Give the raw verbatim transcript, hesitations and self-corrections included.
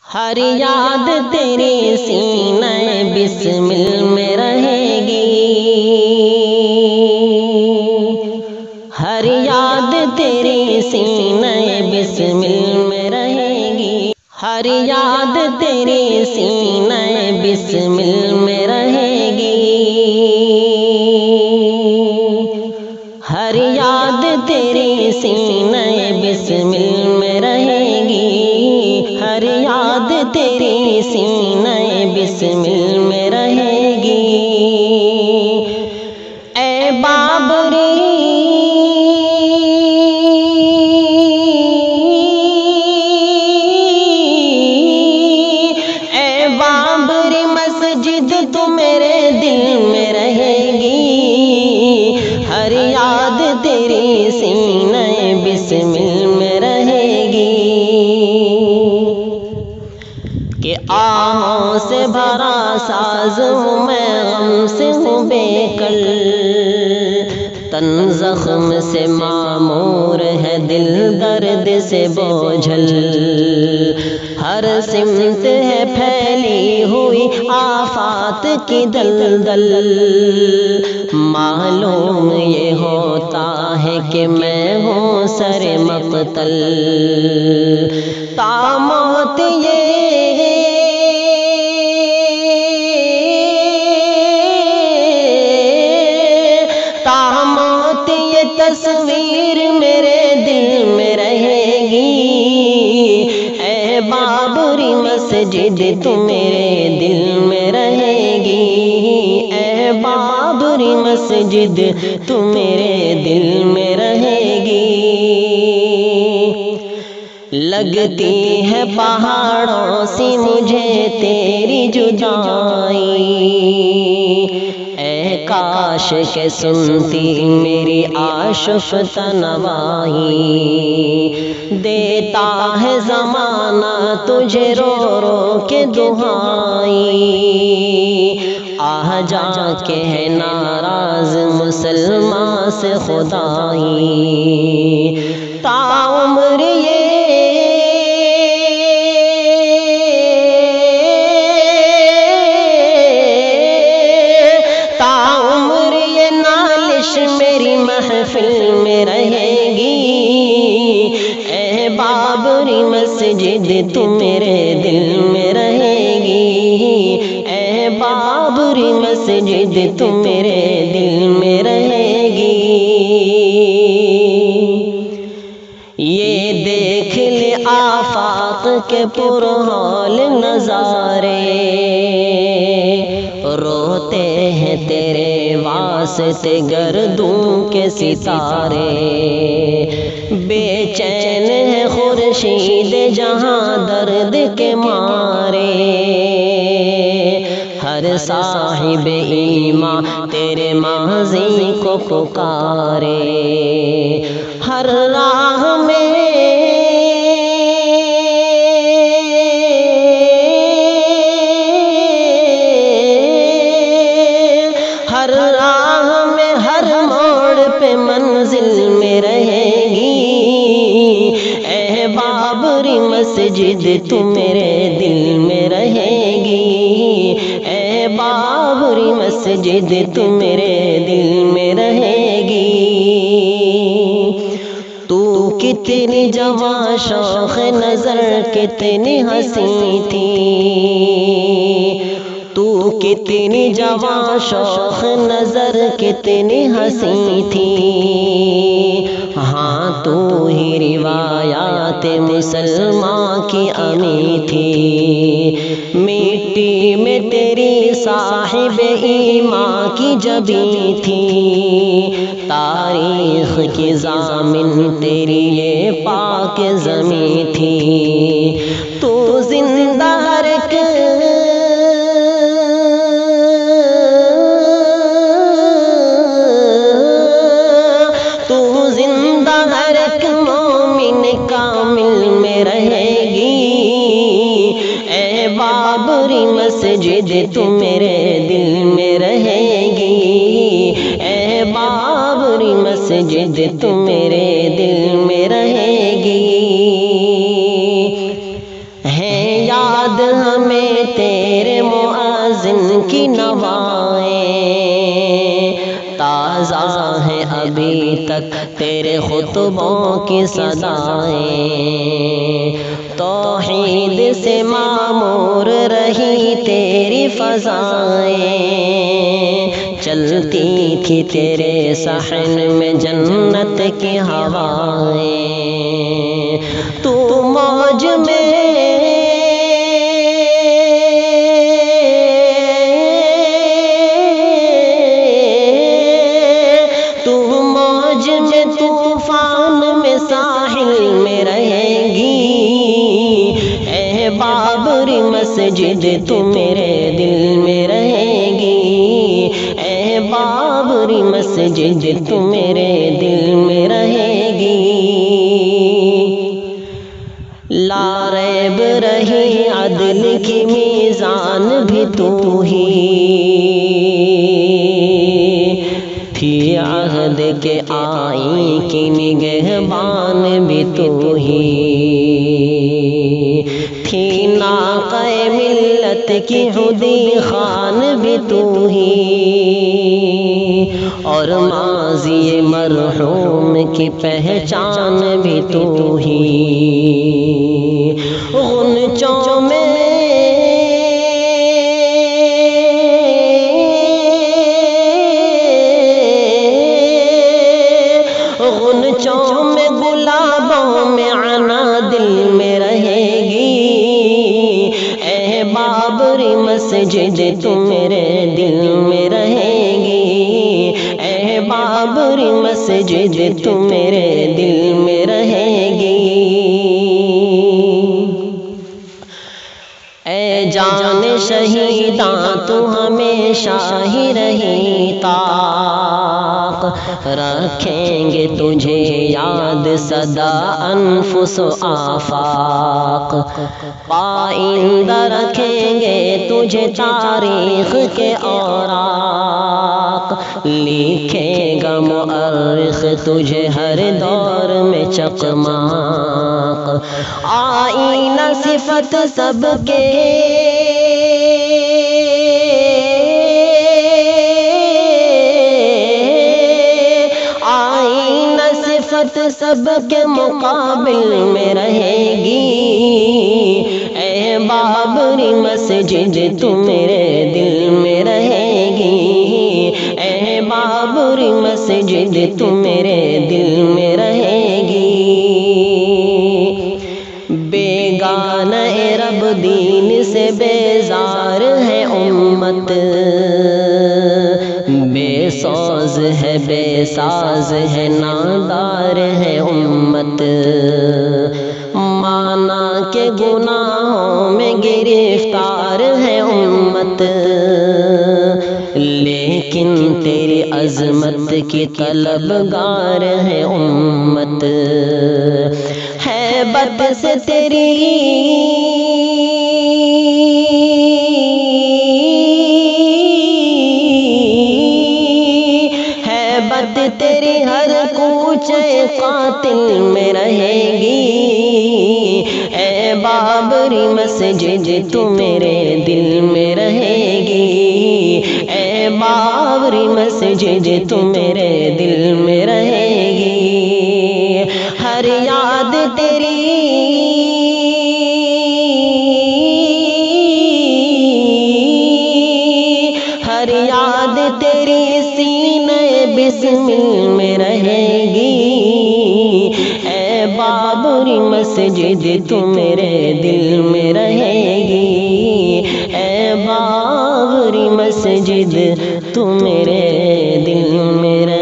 ہر یاد تیری سینہ بسمل میں رہے گی، ہر یاد تیری سینہ بسمل میں رہے گی، ہر یاد تیری سینہ بسمل میں رہے گی، ہر یاد تیری سینہ بسمل میں رہے گی، ہر یاد تیری سینہ بسمل میں رہے گی۔ اے بابری اے بابری مسجد تو میرے دل میں رہے گی، ہر یاد تیری سینہ بسمل میں رہے گی۔ کہ آہوں سے بھرا ساز ہوں میں، غم سے ہوں بے کل، تن زخم سے معمور ہے دل درد سے بوجھل، ہر سمت ہے پھیلی ہوئی آفات کی دلدل، معلوم یہ ہوتا ہے کہ میں ہوں سر مقتل، تا موت یہ تا موت یہ تصویر میرے دل میں رہے گی، اے بابری مسجد تو میرے دل میں رہے گی، اے بابری مسجد تو میرے دل میں رہے گی۔ لگتی ہے پہاڑوں سی مجھے تیری جدائی، اے کاش کہ سنتی میری عاشق تنوائی، دیتا ہے زمانہ تجھے رو رو کے دہائی، آہ جا کے ہے ناراض مسلمان سے خدائی، تا عمر یہ میری محفل میں رہے گی، اے بابری مسجد تو میرے دل میں رہے گی، اے بابری مسجد تو میرے دل میں رہے گی۔ یہ دیکھ لے آفاق کے پرہول نظارے، روتے ہیں تیرے واسطے گردوں کے ستارے، بے چین ہے خورشید جہاں درد کے مارے، ہر صاحب ایمان تیرے ماضی کو پکارے، ہر راہ میں ہر راہ میں ہر موڑ پہ منزل میں رہے گی، اے بابری مسجد تو میرے دل میں رہے گی، اے بابری مسجد تو میرے دل میں رہے گی۔ تو کتنی جواں شوخ نظر کتنی حسین تھی، تو کتنی جواں شوخ نظر کتنی حسین تھی، ہاں تو ہی روایات مسلمان کی امی تھی، مٹی میں تیری صاحب ایمان کی جبی تھی، تاریخ کی ضامن تیری یہ پاک زمین تھی، تو زندہ ہر ایک کامل میں رہے گی، اے بابری مسجد تو میرے دل میں رہے گی، اے بابری مسجد تو میرے دل میں رہے گی۔ ہے یا یاد ہمیں تیرے مؤذن کی نوائیں، تازہ ہے ابھی تک تیرے خطبوں کی صدائیں، توحید سے معمور رہی تیری فضائیں، چلتی تھی تیرے صحن میں جنت کی ہوائیں، تو موج میں طوفان میں ساحل میں رہے گی، اے بابری مسجد تو میرے دل میں رہے گی، اے بابری مسجد تو میرے دل میں رہے گی، لا ریب رہی عدل کی میزان بھی تو ہی تھی، عہد کے آئین کی نگہبان بھی تو ہی تھی، ناقہ ملت کی حدی خان بھی تو ہی، اور ماضی مرحوم کی پہچان بھی تو ہی، غنچوں میں غنچوں میں گلابوں میں عنا دل میں رہے گی، اے بابری مسجد تو میرے دل میں رہے گی، اے بابری مسجد تو میرے دل میں رہے گی، اے جان شہیداں تو ہمیشہ ہی رہی طاق، رکھیں گے تجھے یاد سدا انفس و آفاق، پائندہ رکھیں گے تجھے تاریخ کے اوراق، لکھے گا مؤرخ تجھے ہر دور میں چقماق، آئینہ صفت سب کے آئینہ صفت سب کے مقابل میں رہے گی، اے بابری مسجد تو میرے دل میں رہے گی، اے بابری مسجد تو میرے دل میں رہے گی، بیگانہ رب دین سے بیزار ہے امت، بے سوز ہے بے ساز ہے نادار ہے امت، مانا کے گناہوں میں گرفتار ہے امت، لیکن تیری عظمت کی طلبگار ہے امت، ہیبت سے تیری ہیبت تیری ہر کوچے قاتل میں رہے گی، اے بابری مسجد تو میرے دل میں رہے گی، اے بابری مسجد تو میرے دل میں رہے گی، ہر یاد تیری ہر یاد تیری سینے بسمل میں رہے گی، اے بابری مسجد تو میرے دل میں رہے گی، اے بابری مسجد تو میرے دل میں رہے گی۔